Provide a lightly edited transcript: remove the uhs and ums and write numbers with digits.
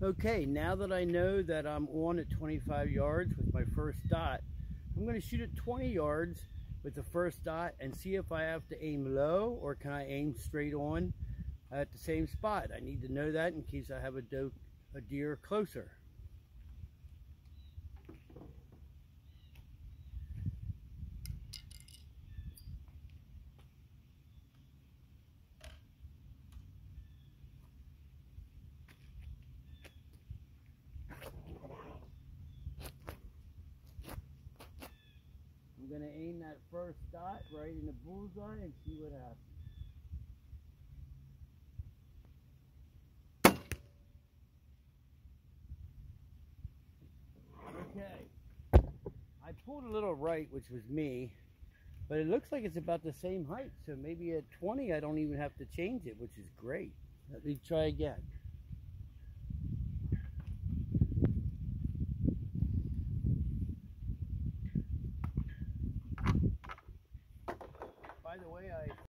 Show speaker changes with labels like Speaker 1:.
Speaker 1: Okay, now that I know that I'm on at 25 yards with my first dot, I'm going to shoot at 20 yards with the first dot and see if I have to aim low or can I aim straight on at the same spot. I need to know that in case I have a deer closer. I'm going to aim that first dot right in the bullseye and see what happens. Okay, I pulled a little right, which was me, but it looks like it's about the same height, so maybe at 20 I don't even have to change it, which is great. Let me try again. By the way, I